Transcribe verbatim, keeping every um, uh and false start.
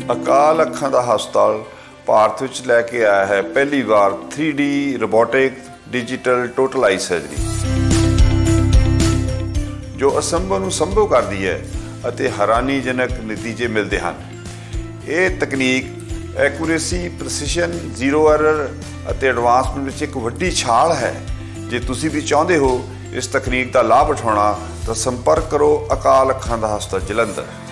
ਅਕਾਲ ਅੱਖਾਂ ਦਾ ਹਸਪਤਾਲ ਭਾਰਤ ਵਿੱਚ ਲੈ ਕੇ ਆਇਆ ਹੈ ਪਹਿਲੀ ਵਾਰ three D robotic digital total eye surgery जो असंभव ਨੂੰ ਸੰਭਵ ਕਰਦੀ ਹੈ ਅਤੇ ਹੈਰਾਨੀਜਨਕ ਨਤੀਜੇ ਮਿਲਦੇ ਹਨ। ਇਹ ਤਕਨੀਕ ਐਕੂਰੇਸੀ, ਪ੍ਰੈਸੀਸ਼ਨ, ਜ਼ੀਰੋ ਐਰਰ ਅਤੇ ਐਡਵਾਂਸਮੈਂਟ ਵਿੱਚ ਇੱਕ ਵੱਡੀ ਛਾਲ ਹੈ। ਜੇ ਤੁਸੀਂ ਵੀ ਚਾਹੁੰਦੇ ਹੋ ਇਸ ਤਕਨੀਕ ਦਾ ਲਾਭ ਉਠਾਉਣਾ ਤਾਂ ਸੰਪਰਕ ਕਰੋ ਅਕਾਲ ਅੱਖਾਂ ਦਾ ਹਸਪਤਾਲ ਜਲੰਧਰ।